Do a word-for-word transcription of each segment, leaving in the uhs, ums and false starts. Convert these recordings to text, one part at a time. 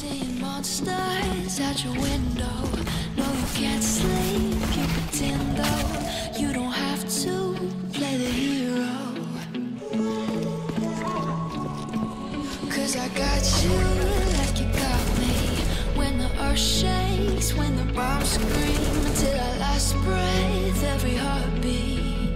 seeing monsters out your window. No, you can't sleep, you pretend though. You don't have to play the hero. Cause I got you like you got me. When the earth shakes, when the bombs scream, until our last breath, every heartbeat.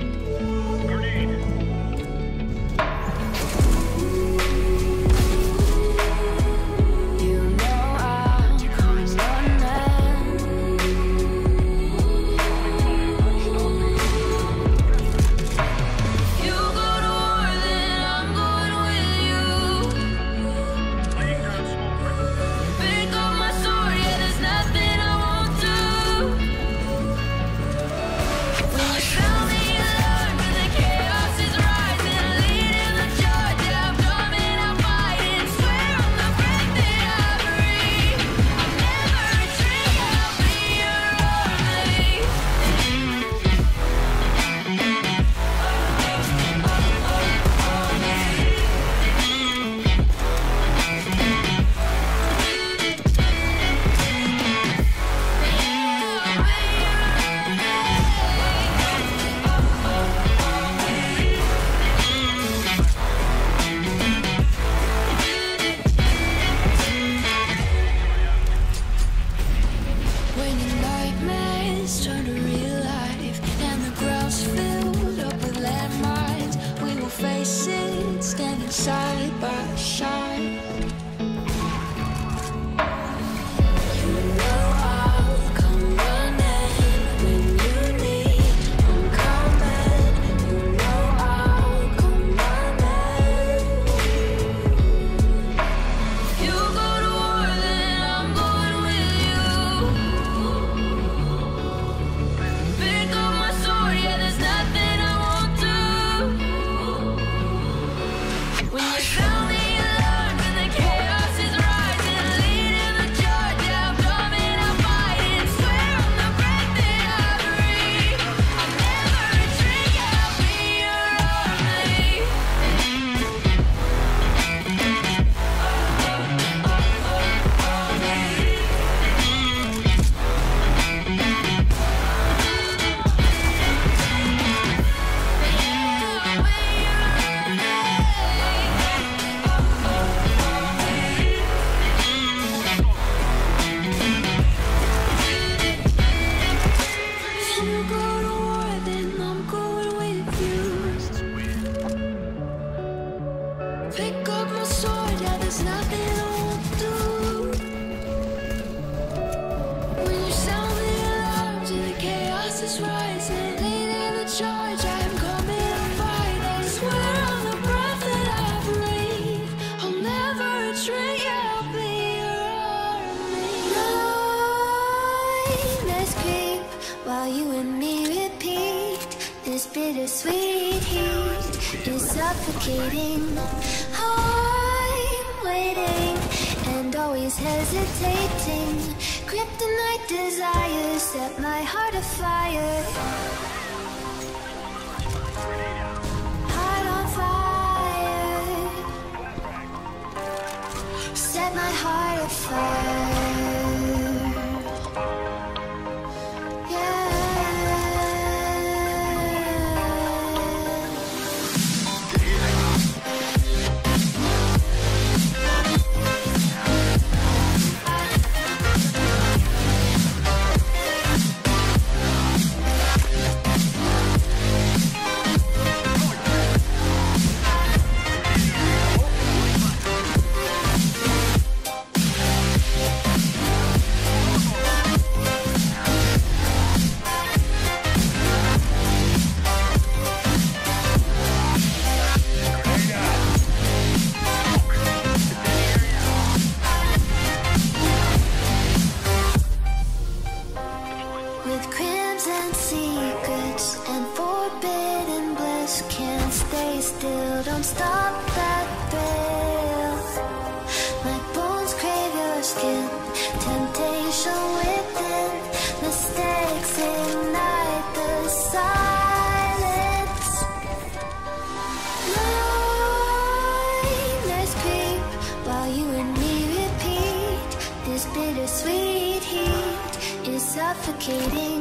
Side by side, you know I'll come running when you need. I'm coming, you know I'll come running. You go to war, then I'm going with you. Pick up my sword, yeah, there's nothing I won't do. When you sound the alarm and the chaos is rising, leading the charge, yeah, I'm coming, I'm fighting. Swear on the breath that I breathe, I'll never retreat, yeah, I'll be your army. Pick up my sword, yeah, there's nothing I won't do. When you sound the alarms and the chaos is rising, leading the charge, I'm coming, I'm fighting. Swear on the breath that I breathe, I'll never retreat, yeah, I'll be your army. Nightmares creep while you and me repeat. This bittersweet heat is suffocating. I'm waiting and always hesitating. Kryptonite desires set my heart afire. Heart on fire. Set my heart afire. Don't stop that thrill. My bones crave your skin. Temptation within. Mistakes ignite the silence. Nightmares creep while you and me repeat. bittersweet heat is suffocating.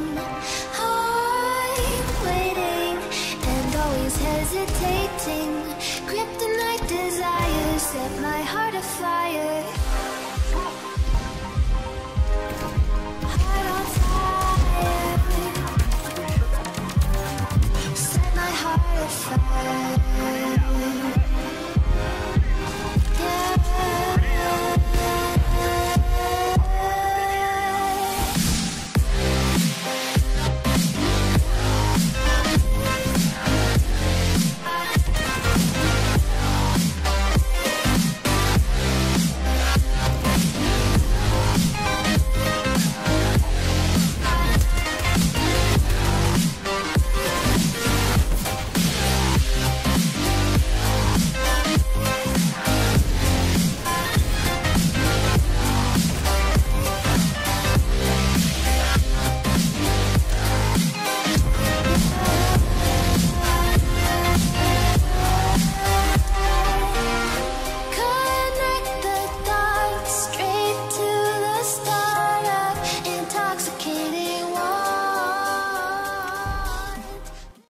I'm waiting and always hesitating. Kryptonite desires set my heart afire.